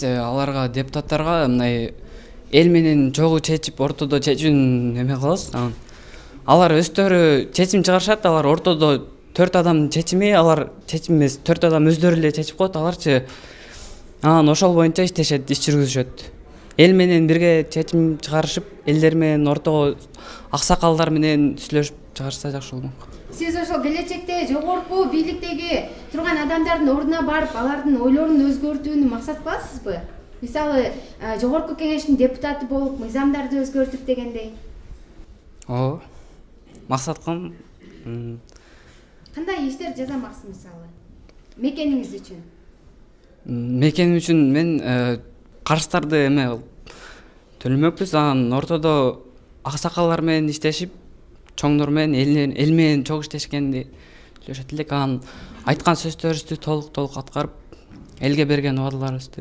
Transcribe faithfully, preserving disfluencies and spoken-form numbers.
аларга депутаттарга мындай эл менен чогуу чечип ортодо чечүүнү эме кылабыз. Анан алар өздөрү чечим чыгарышат, алар ортодо төрт адамдын чечими, алар чечим эмес, төрт адам өздөрү эле чечип коет, аларчы анан ошол боюнча иштешет, иш жүргүзүшөт. Эл менен бирге чечим чыгарышып, элдер менен ортого аксакалдар менен сүйлөшүп чыгарышса жакшы болмок. Сиз ошол келечекте жогорку бийликтеги турган адамдардын ордуна барып, алардын ойлорун өзгөртүүнү максат кыласызбы? Мисалы, жогорку кеңештин депутаты болуп, мыйзамдарды өзгөртүп дегендей. Ооба. Максат кылам. Кандай иштер жасамаксыз мисалы? Мекениңиз үчүн? Мекеним үчүн мен карыздарды эме төлөмөкпүз. Анан ортодо аксакалдар менен иштешип, чоңдор менен эл менен чогуу иштешкенди сүйлөшөт элек. Анан айткан сөздөрүбүздү толук толук аткарып, элге берген убадаларыбызды